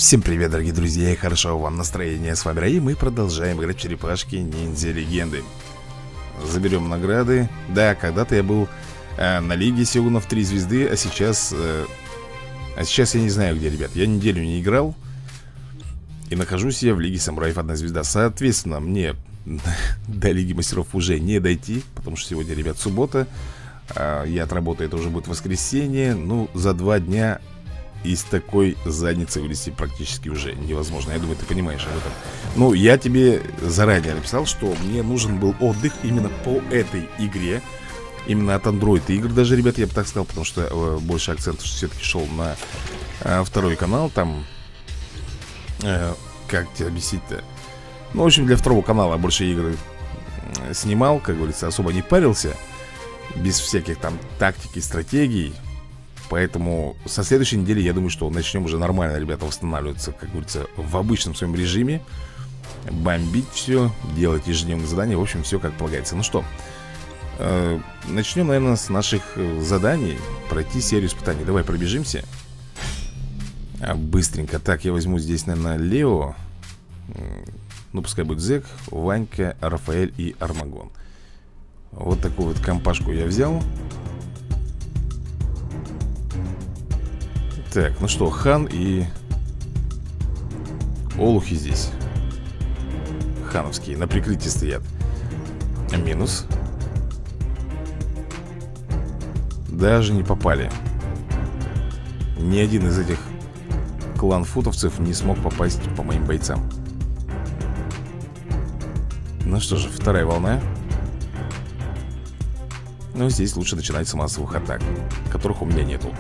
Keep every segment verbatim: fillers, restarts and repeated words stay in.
Всем привет, дорогие друзья, и хорошего вам настроения. С вами Раим, мы продолжаем играть в черепашки ниндзя легенды. Заберем награды. Да, когда-то я был э, на лиге Сёгунов три звезды, а сейчас э, А сейчас я не знаю где, ребят. Я неделю не играл и нахожусь я в лиге самураев одна звезда. Соответственно, мне до лиги мастеров уже не дойти, потому что сегодня, ребят, суббота. э, Я отработаю, это уже будет воскресенье. Ну, за два дня из такой задницы вылезти практически уже невозможно. Я думаю, ты понимаешь об этом. Ну, я тебе заранее написал, что мне нужен был отдых именно по этой игре. Именно от Android игр даже, ребят, я бы так сказал. Потому что э, больше акцент все-таки шел на э, второй канал. Там, э, как тебе объяснить-то? Ну, в общем, для второго канала больше игры э, снимал, как говорится, особо не парился. Без всяких там тактики, стратегий. Поэтому со следующей недели, я думаю, что начнем уже нормально, ребята, восстанавливаться, как говорится, в обычном своем режиме. Бомбить все, делать ежедневные задания. В общем, все как полагается. Ну что, э, начнем, наверное, с наших заданий. Пройти серию испытаний. Давай пробежимся а, быстренько. Так, я возьму здесь, наверное, Лео. Ну, пускай будет Зек, Ванька, Рафаэль и Армагон. Вот такую вот компашку я взял. Так, ну что, Хан и олухи здесь хановские, на прикрытии стоят. Минус. Даже не попали. Ни один из этих клан-футовцев не смог попасть по моим бойцам. Ну что же, вторая волна. Ну, здесь лучше начинать с массовых атак, которых у меня нету.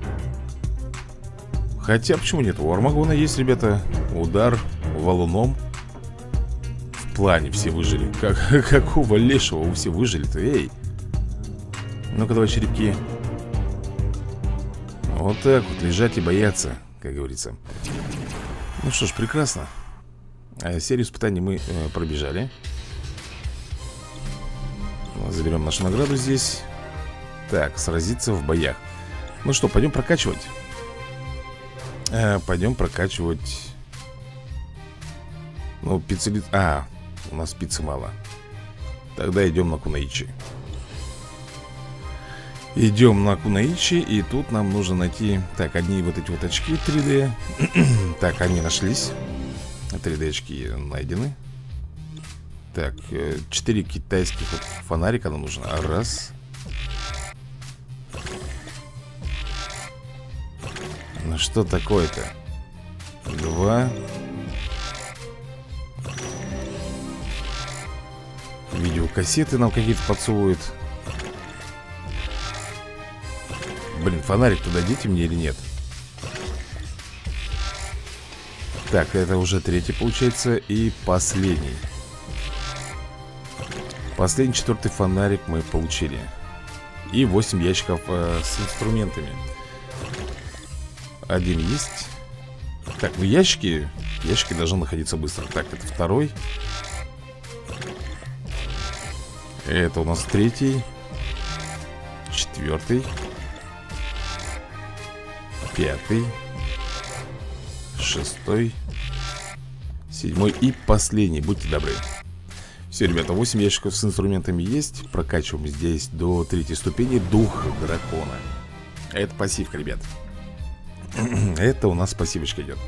Хотя, почему нет? У Армагона есть, ребята, удар валуном. В плане все выжили. Как, какого лешего вы все выжили-то, эй? Ну-ка, давай, черепки. Вот так вот, лежать и бояться, как говорится. Ну что ж, прекрасно. а, Серию испытаний мы э, пробежали. Заберем нашу награду здесь. Так, сразиться в боях. Ну что, пойдем прокачивать. Пойдем прокачивать. Ну, пиццелит... А, у нас пиццы мало. Тогда идем на Кунаичи. Идем на Кунаичи. И тут нам нужно найти... Так, одни вот эти вот очки три дэ. Так, они нашлись. три дэ очки найдены. Так, четыре китайских вот фонарика нам нужно. Раз. Ну что такое-то? Два. Видеокассеты нам какие-то подсовывают. Блин, фонарик туда дайте мне или нет? Так, это уже третий получается. И последний. Последний, четвертый фонарик мы получили. И восемь ящиков э, с инструментами. Один есть. Так, ну ящики Ящики должны находиться быстро. Так, это второй. Это у нас третий. Четвертый. Пятый. Шестой. Седьмой и последний, будьте добры. Все, ребята, восемь ящиков с инструментами есть. Прокачиваем здесь до третьей ступени дух дракона. Это пассивка, ребят. Это у нас пассивочка идет.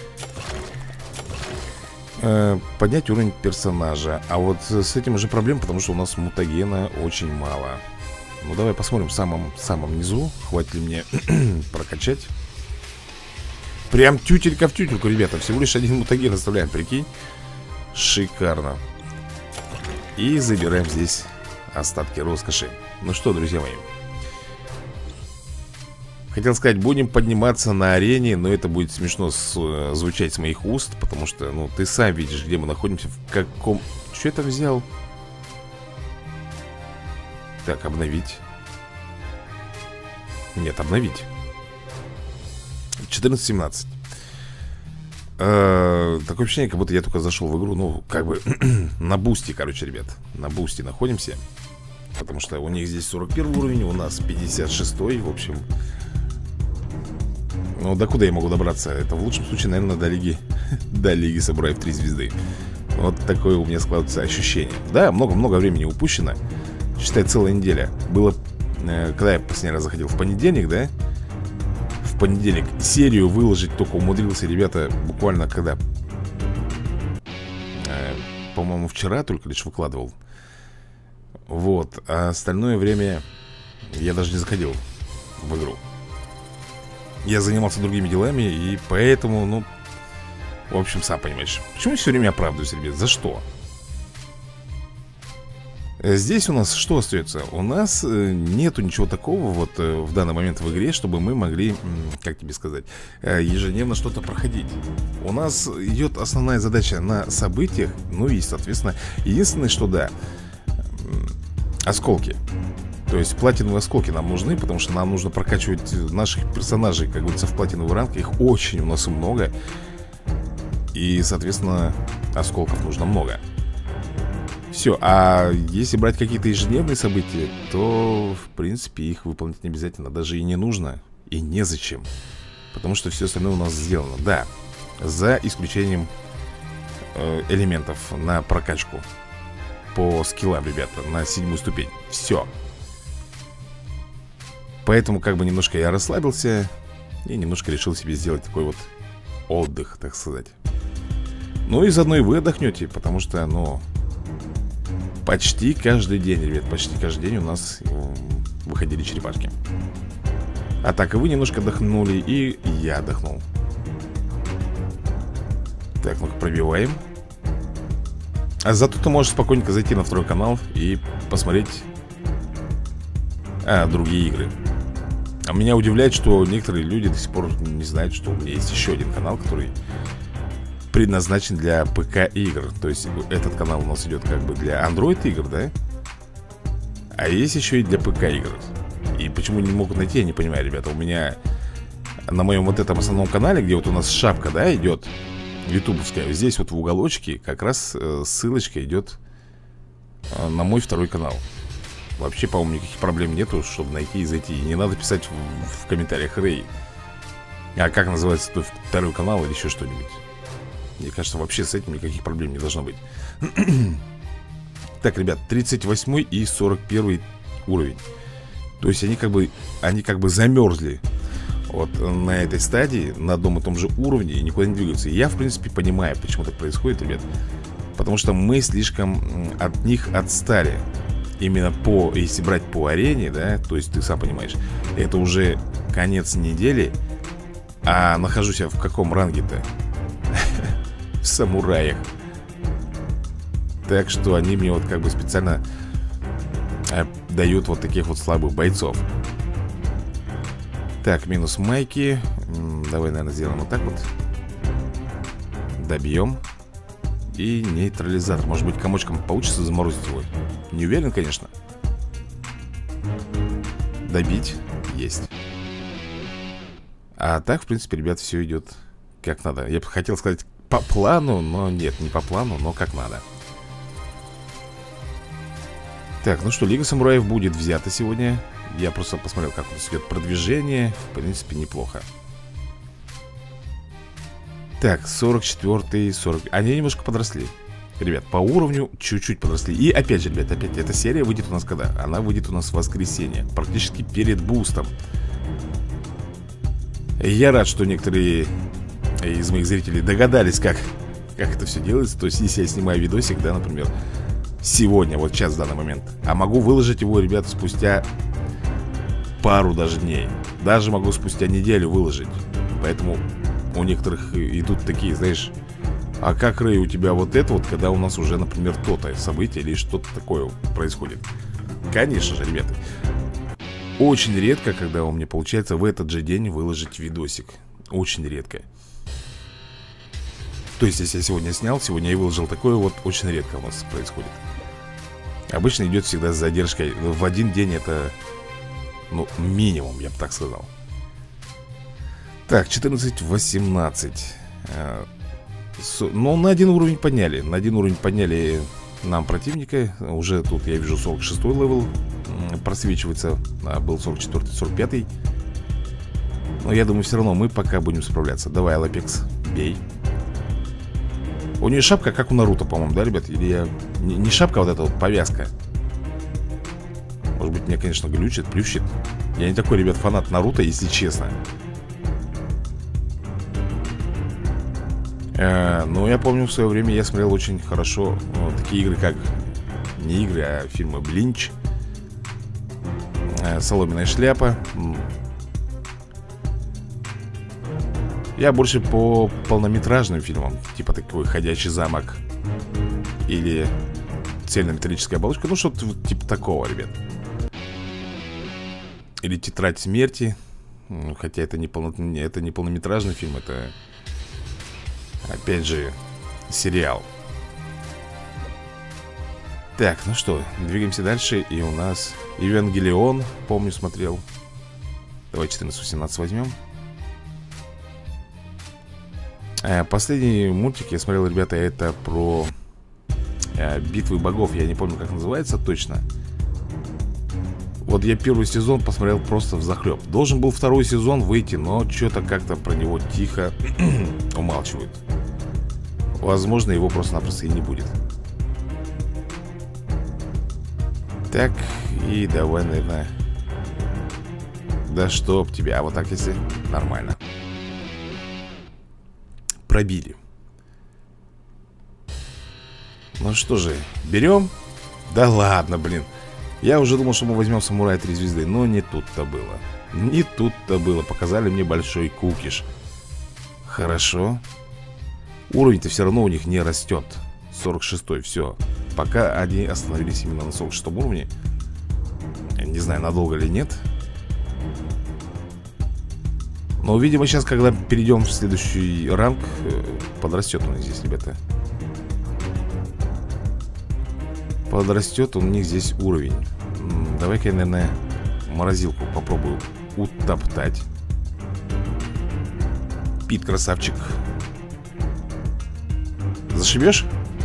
э, Поднять уровень персонажа. А вот с этим уже проблема, потому что у нас мутагена очень мало. Ну давай посмотрим в самом, самом низу. Хватит ли мне прокачать. Прям тютелька в тютельку, ребята. Всего лишь один мутаген оставляем, прикинь. Шикарно. И забираем здесь остатки роскоши. Ну что, друзья мои, хотел сказать, будем подниматься на арене, но это будет смешно с, звучать с моих уст, потому что, ну, ты сам видишь, где мы находимся, в каком... Что я там взял? Так, обновить. Нет, обновить. четырнадцать семнадцать. э, Такое ощущение, как будто я только зашел в игру. Ну, как бы на бусте, короче, ребят. На бусте находимся. Потому что у них здесь сорок первый уровень, у нас пятьдесят шестой. В общем... Ну, до куда я могу добраться? Это в лучшем случае, наверное, до лиги До лиги самураев три звезды. Вот такое у меня складывается ощущение. Да, много-много времени упущено. Считай, целая неделя. Было, э, когда я последний раз заходил, в понедельник, да? В понедельник серию выложить только умудрился, ребята, буквально когда э, по-моему, вчера только лишь выкладывал. Вот, а остальное время я даже не заходил в игру. Я занимался другими делами, и поэтому, ну, в общем, сам понимаешь. Почему я все время оправдываюсь, ребят? За что? Здесь у нас что остается? У нас нету ничего такого вот в данный момент в игре, чтобы мы могли, как тебе сказать, ежедневно что-то проходить. У нас идет основная задача на событиях. Ну и, соответственно, единственное, что да, осколки. То есть платиновые осколки нам нужны, потому что нам нужно прокачивать наших персонажей, как говорится, в платиновый ранг. Их очень у нас много. И, соответственно, осколков нужно много. Все, а если брать какие-то ежедневные события, то, в принципе, их выполнить не обязательно. Даже и не нужно, и незачем. Потому что все остальное у нас сделано. Да, за исключением э, элементов на прокачку по скиллам, ребята, на седьмую ступень. Все. Поэтому как бы немножко я расслабился и немножко решил себе сделать такой вот отдых, так сказать. Ну и заодно и вы отдохнете, потому что, ну, почти каждый день, ребят, почти каждый день у нас выходили черепашки. А так и вы немножко отдохнули, и я отдохнул. Так, ну-ка пробиваем. А зато ты можешь спокойненько зайти на второй канал и посмотреть а, другие игры. А меня удивляет, что некоторые люди до сих пор не знают, что у меня есть еще один канал, который предназначен для ПК-игр. То есть этот канал у нас идет как бы для Android-игр, да? А есть еще и для ПК-игр. И почему не могут найти, я не понимаю, ребята. У меня на моем вот этом основном канале, где вот у нас шапка, да, идет ютубовская, здесь вот в уголочке как раз э, ссылочка идет э, на мой второй канал. Вообще, по-моему, никаких проблем нету, чтобы найти и зайти. И не надо писать в, в комментариях Рэй, а как называется твой второй канал или еще что-нибудь. Мне кажется, вообще с этим никаких проблем не должно быть. Так, ребят, тридцать восьмой и сорок первый уровень. То есть они как бы, они как бы замерзли вот на этой стадии, на одном и том же уровне, и никуда не двигаются. И я, в принципе, понимаю, почему так происходит, ребят. Потому что мы слишком от них отстали. Именно по, если брать по арене, да, то есть ты сам понимаешь, это уже конец недели. А нахожусь я в каком ранге-то? В самураях. Так что они мне вот как бы специально э, дают вот таких вот слабых бойцов. Так, минус майки. М, Давай, наверное, сделаем вот так вот. Добьем. И нейтрализатор. Может быть, комочком получится заморозить его. Не уверен, конечно. Добить. Есть. А так, в принципе, ребят, все идет как надо. Я бы хотел сказать по плану, но нет, не по плану, но как надо. Так, ну что, Лига самураев будет взята сегодня. Я просто посмотрел, как у нас идет продвижение. В принципе, неплохо. Так, сорок четвёртый, сорок... Они немножко подросли. Ребят, по уровню чуть-чуть подросли. И опять же, ребят, опять, эта серия выйдет у нас когда? Она выйдет у нас в воскресенье. Практически перед бустом. Я рад, что некоторые из моих зрителей догадались, как, как это все делается. То есть, если я снимаю видосик, да, например, сегодня, вот сейчас, в данный момент, а могу выложить его, ребята, спустя пару даже дней. Даже могу спустя неделю выложить. Поэтому у некоторых идут такие, знаешь, а как, Рэй, у тебя вот это вот, когда у нас уже, например, то-то событие или что-то такое происходит? Конечно же, ребята, очень редко, когда у меня получается в этот же день выложить видосик. Очень редко. То есть, если я сегодня снял, сегодня я выложил такое, вот очень редко у нас происходит. Обычно идет всегда с задержкой. В один день это, ну, минимум, я бы так сказал. Так, четырнадцать восемнадцать. Ну, на один уровень подняли. На один уровень подняли нам противника. Уже тут я вижу сорок шестой левел просвечивается. А был сорок четвёртый, сорок пятый. Но я думаю, все равно мы пока будем справляться. Давай, Лапекс, бей. У нее шапка, как у Наруто, по-моему, да, ребят? Или я... Не, не шапка, а вот эта вот повязка. Может быть, меня, конечно, глючит, плющит. Я не такой, ребят, фанат Наруто, если честно. э, Но я помню, в свое время я смотрел очень хорошо вот, такие игры, как... Не игры, а фильмы Блинч, э, Соломенная шляпа. Я больше по полнометражным фильмам, типа такой «Ходячий замок» или «Цельнометаллическая оболочка». Ну, что-то вот типа такого, ребят. Или «Тетрадь смерти». Хотя это не, полно... это не полнометражный фильм, это, опять же, сериал. Так, ну что, двигаемся дальше. И у нас «Евангелион», помню, смотрел. Давай четырнадцать восемнадцать возьмем. Последний мультик я смотрел, ребята, это про э, битвы богов. Я не помню, как называется точно. Вот я первый сезон посмотрел просто взахлеб. Должен был второй сезон выйти, но что-то как-то про него тихо умалчивают. Возможно, его просто-напросто и не будет. Так, и давай, наверное. Да чтоб тебя, а вот так если нормально. Пробили. Ну что же, берем? Да ладно, блин. Я уже думал, что мы возьмем самурая три звезды. Но не тут-то было. Не тут-то было. Показали мне большой кукиш. Хорошо. Уровень-то все равно у них не растет. сорок шестой, все. Пока они остановились именно на сорок шестом уровне. Не знаю, надолго или нет. Но, видимо, сейчас, когда перейдем в следующий ранг, подрастет у них здесь, ребята. Подрастет у них здесь уровень. Давай-ка я, наверное, морозилку попробую утоптать. Пит, красавчик. Зашибешь?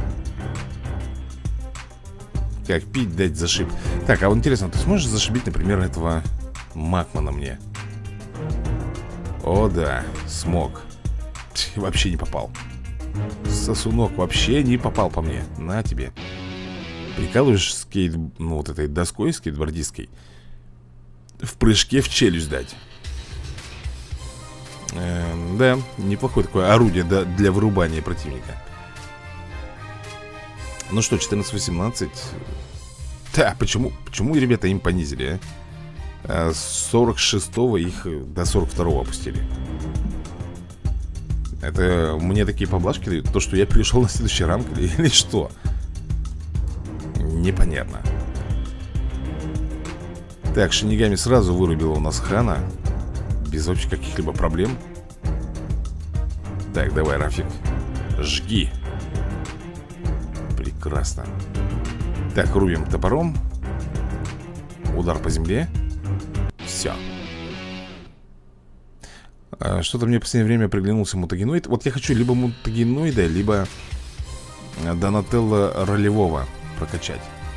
Как пить дать зашиб. Так, а вот интересно, ты сможешь зашибить, например, этого Макмана мне? О, да, смог. Вообще не попал. Сосунок вообще не попал по мне. На тебе. Прикалываешь скейт... Ну, вот этой доской скейтбордистской в прыжке в челюсть дать. э, Да, неплохое такое орудие для вырубания противника. Ну что, четырнадцать восемнадцать. Да, почему, почему, ребята, им понизили, а? С сорок шестого их до сорок второго опустили. Это мне такие поблажки дают? То, что я перешел на следующий ранг или, или что? Непонятно. Так, Шинигами сразу вырубила у нас Хана. Без вообще каких-либо проблем. Так, давай, Рафик, жги. Прекрасно. Так, рубим топором. Удар по земле. Все. а, Что-то мне в последнее время приглянулся мутагеноид. Вот я хочу либо мутагеноида, либо Донателло ролевого прокачать.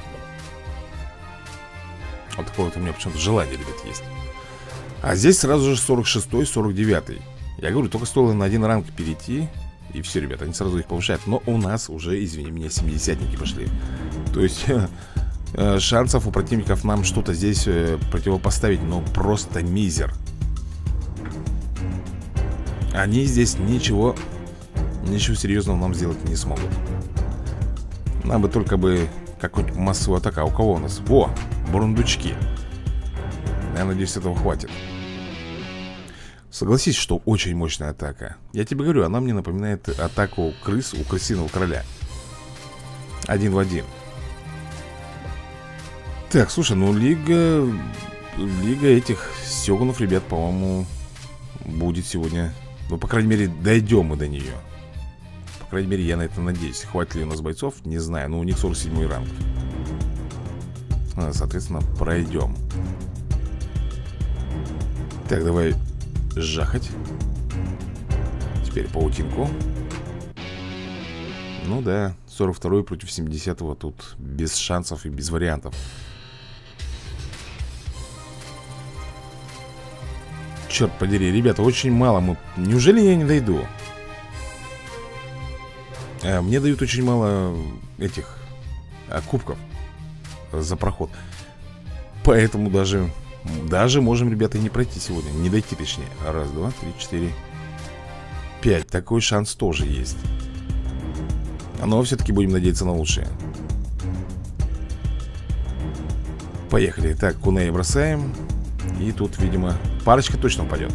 Вот такое вот у меня почему-то желание, ребят, есть. А здесь сразу же сорок шестой, сорок девятый. Я говорю, только стоило на один ранг перейти, и все, ребята, они сразу их повышают. Но у нас уже, извини меня, семидесятники пошли. То есть шансов у противников нам что-то здесь противопоставить, ну, просто мизер. Они здесь ничего Ничего серьезного нам сделать не смогут. Нам бы только бы какую-нибудь массовую атаку. А у кого у нас? Во, бурундучки. Я надеюсь, этого хватит. Согласись, что очень мощная атака. Я тебе говорю, она мне напоминает атаку крыс у крысиного короля. Один в один. Так, слушай, ну лига Лига этих сёгунов, ребят, по-моему, будет сегодня. Ну, по крайней мере, дойдем мы до нее. По крайней мере, я на это надеюсь. Хватит ли у нас бойцов, не знаю. Но у них сорок седьмой ранг. Соответственно, пройдем. Так, давай жахать. Теперь паутинку. Ну да, сорок второй против семидесятого. Тут без шансов и без вариантов. Черт подери, ребята, очень мало мы... Неужели я не дойду? а, Мне дают очень мало этих а, кубков за проход. Поэтому даже... Даже можем, ребята, и не пройти сегодня. Не дойти, точнее. Раз, два, три, четыре, пять. Такой шанс тоже есть. Но все-таки будем надеяться на лучшее. Поехали. Так, куней бросаем. И тут, видимо, парочка точно упадет.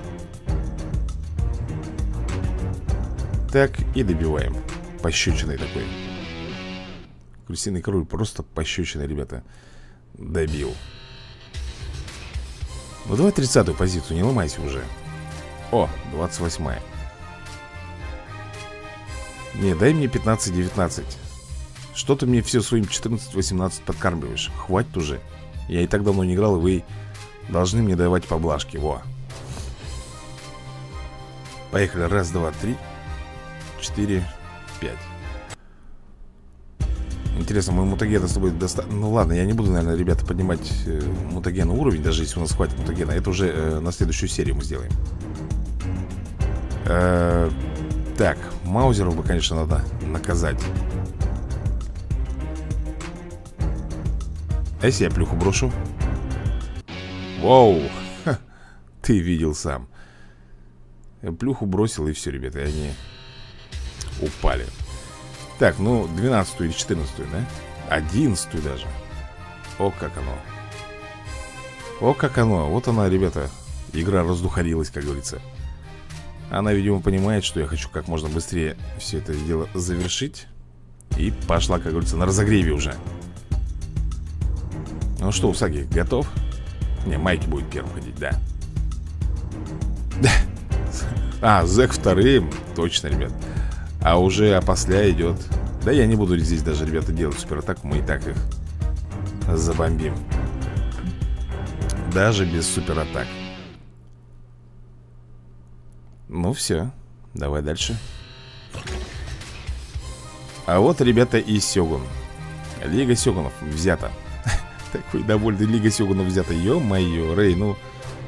Так, и добиваем. Пощечиной такой. Крысиный король просто пощечиной, ребята, добил. Ну давай тридцатую позицию, не ломайся уже. О, двадцать восьмая. Не, дай мне пятнадцать-девятнадцать. Что ты мне все своим четырнадцать-восемнадцать подкармливаешь? Хватит уже. Я и так давно не играл, и вы должны мне давать поблажки. Во. Поехали. Раз, два, три, четыре, пять. Интересно, мой мутагена с тобой достаточно... Ну ладно, я не буду, наверное, ребята, поднимать э, мутагена уровень, даже если у нас хватит мутагена. Это уже э, на следующую серию мы сделаем. э, Так, маузеров бы, конечно, надо наказать. А если я плюху брошу? Воу! Ха, ты видел сам. Я плюху бросил, и все, ребята, и они упали. Так, ну, двенадцатую или четырнадцатую, да? одиннадцатую даже. О, как оно. О, как оно. Вот она, ребята. Игра раздухарилась, как говорится. Она, видимо, понимает, что я хочу как можно быстрее все это дело завершить. И пошла, как говорится, на разогреве уже. Ну что, Усаги, готов? Не, Майки будет первым ходить, да. А, Зэк вторым. Точно, ребят. А уже опосля идет. Да я не буду здесь даже, ребята, делать суператаку. Мы и так их забомбим. Даже без суператак. Ну все, давай дальше. А вот, ребята, и Сёгун. Лига Сёгунов взята. Такой довольный, Лига Сёгунов взята. Ё-моё, Рэй, ну...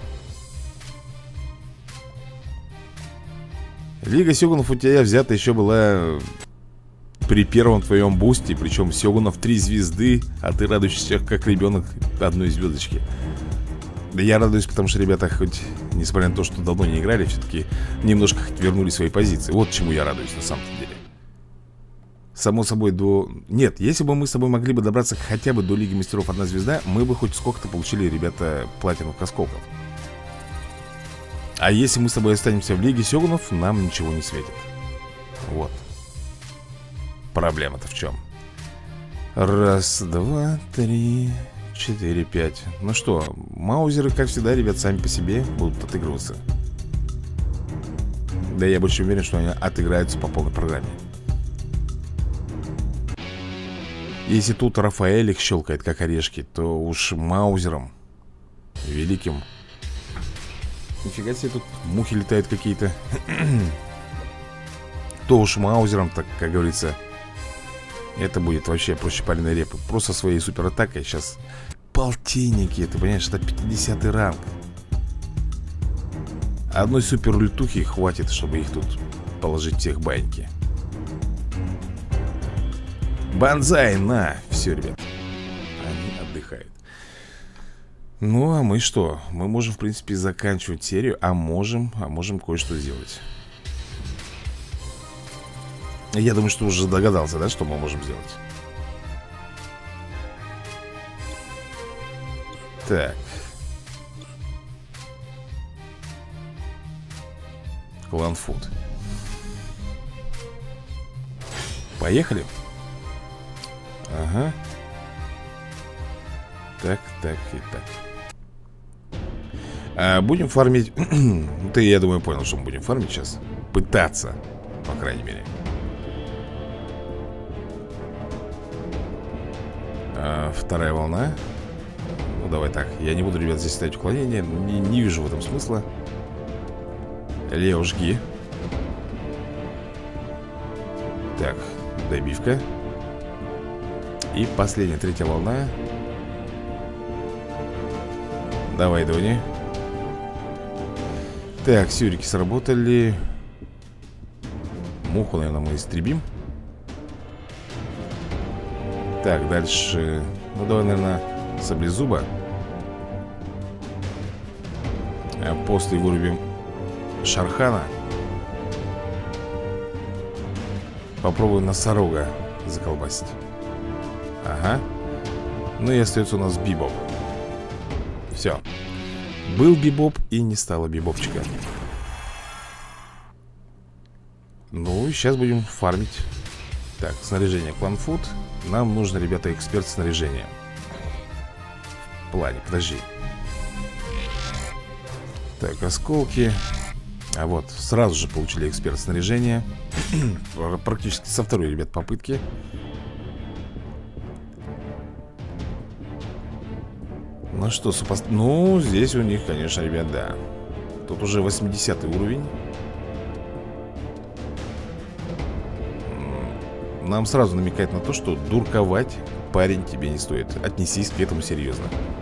Лига Сёгунов у тебя взята еще была при первом твоем бусте. Причем Сёгунов три звезды, а ты радуешься как ребенок одной звездочки. Да я радуюсь, потому что ребята, хоть несмотря на то, что давно не играли, все-таки немножко хоть вернули свои позиции. Вот чему я радуюсь на самом деле. Само собой, до... Нет, если бы мы с тобой могли бы добраться хотя бы до Лиги Мастеров одна звезда, мы бы хоть сколько-то получили, ребята, платиновых осколков. А если мы с тобой останемся в Лиге Сёгунов, нам ничего не светит. Вот. Проблема-то в чем? Раз, два, три, четыре, пять. Ну что, маузеры, как всегда, ребят, сами по себе будут отыгрываться. Да я больше уверен, что они отыграются по полной программе. Если тут Рафаэль их щелкает, как орешки, то уж маузером великим. Нифига себе, тут мухи летают какие-то. То уж маузером, так, как говорится, это будет вообще проще пареной репы. Просто своей суператакой сейчас полтинники, ты понимаешь, это пятидесятый ранг. Одной супер ультухи хватит, чтобы их тут положить всех баньки. Банзай, на! Все, ребят, они отдыхают. Ну, а мы что? Мы можем, в принципе, заканчивать серию. А можем, а можем кое-что сделать. Я думаю, что уже догадался, да, что мы можем сделать. Так. Кланфуд. Поехали. Ага. Так, так и так. а, Будем фармить. Ты, я думаю, понял, что мы будем фармить сейчас. Пытаться, по крайней мере. а, Вторая волна. Ну, давай так. Я не буду, ребят, здесь ставить уклонение. Не, не вижу в этом смысла. Лео, жги. Так, добивка. И последняя, третья волна. Давай, Дони. Так, сюрики сработали. Муху, наверное, мы истребим. Так, дальше. Ну, давай, наверное, саблезуба. А после вырубим Шархана. Попробуем носорога заколбасить. Ага. Ну и остается у нас Бибоп. Все. Был Бибоп и не стало Бибопчика. Ну и сейчас будем фармить. Так, снаряжение кланфуд. Нам нужно, ребята, эксперт снаряжения. В плане, подожди. Так, осколки. А вот, сразу же получили эксперт снаряжения. Практически со второй, ребят, попытки. Ну что, супост... Ну, здесь у них, конечно, ребят, да. Тут уже восьмидесятый уровень. Нам сразу намекает на то, что дурковать, парень, тебе не стоит. Отнесись к этому серьезно.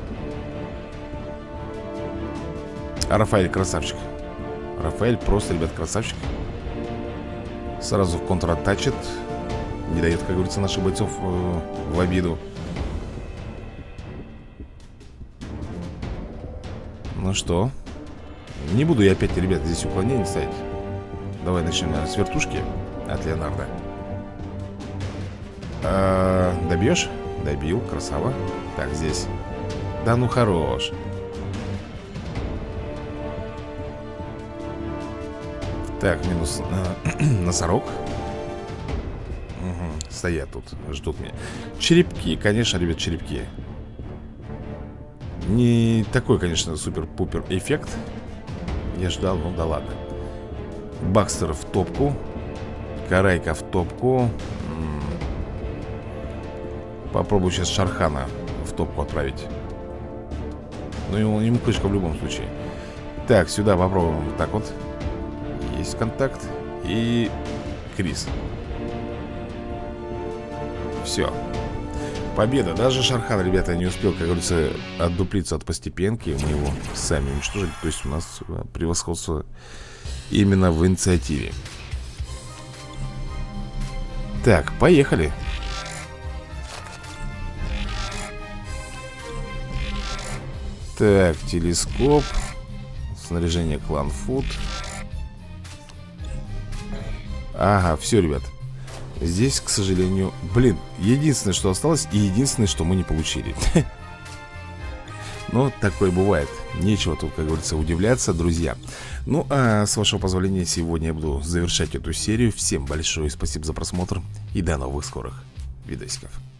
А Рафаэль красавчик. Рафаэль просто, ребят, красавчик. Сразу в контратачит. Не дает, как говорится, наших бойцов э, в обиду. Ну что? Не буду я опять, ребят, здесь уклонение ставить. Давай начнем, наверное, с вертушки от Леонардо. а, Добьешь? Добил, красава. Так, здесь. Да ну хорош. Так, минус э, носорог. Угу, стоят тут, ждут меня. Черепки, конечно, ребят, черепки. Не такой, конечно, супер-пупер эффект. Я ждал, ну да ладно. Бакстер в топку. Карайка в топку. М-м. Попробую сейчас Шархана в топку отправить. Ну ему, ему крышка в любом случае. Так, сюда попробуем вот так вот. Есть контакт. И Крис. Все. Победа. Даже Шархан, ребята, не успел, как говорится, отдуплиться от постепенки. Мы его сами уничтожили. То есть у нас превосходство именно в инициативе. Так, поехали. Так, телескоп. Снаряжение кланфуд. Ага, все, ребят. Здесь, к сожалению, блин, единственное, что осталось, и единственное, что мы не получили. Но такое бывает. Нечего тут, как говорится, удивляться, друзья. Ну, а с вашего позволения, сегодня я буду завершать эту серию. Всем большое спасибо за просмотр и до новых скорых видосиков.